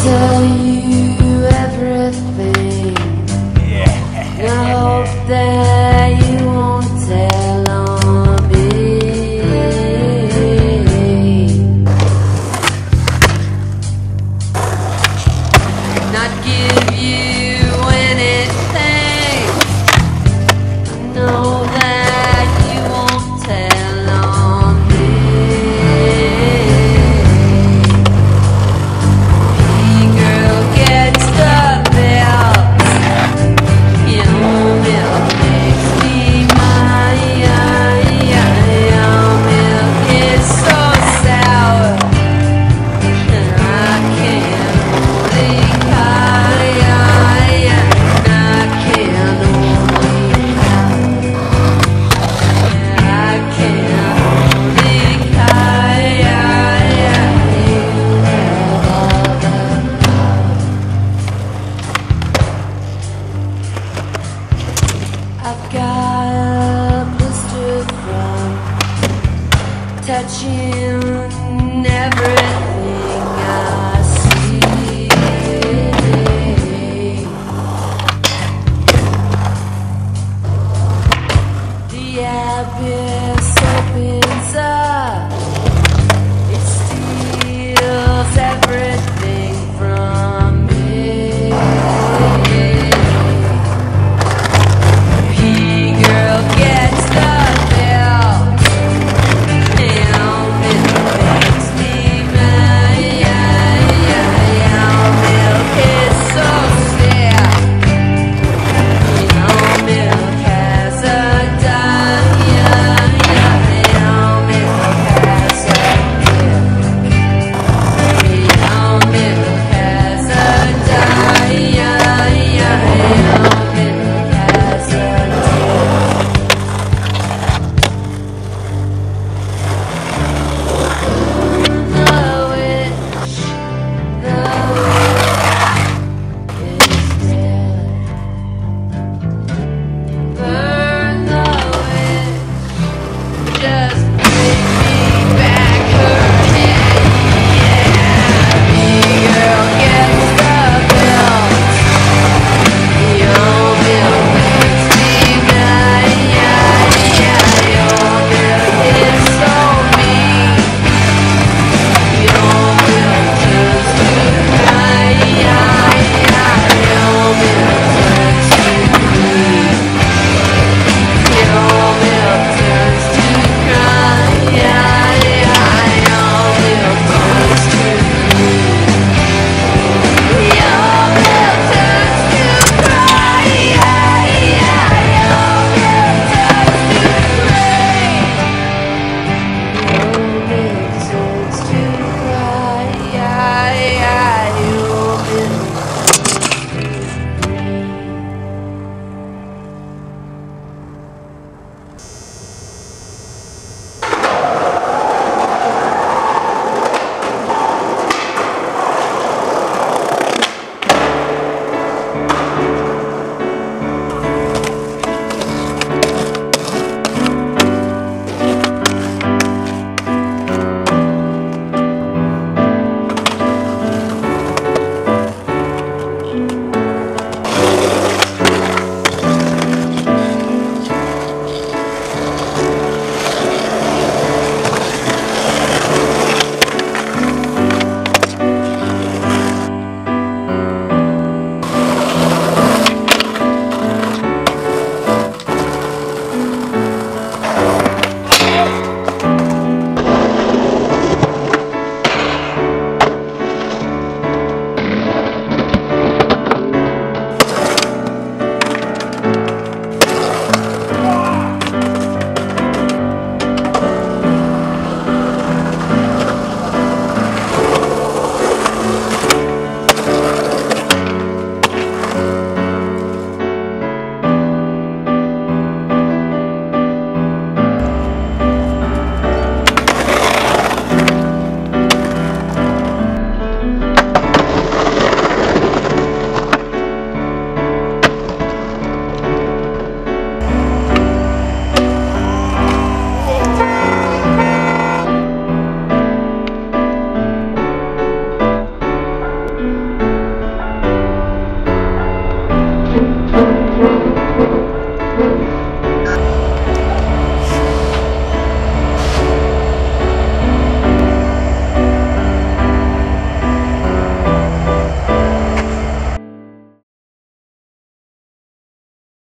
tell you everything. I hope that you won't tell on me. Not give you anything. I know that you won't tell on me. Hey girl gets the belt. Your milk makes me mine. Your milk is so sour, and I can only cry. And I can only cry. I can only cry. I've got a blister from touching every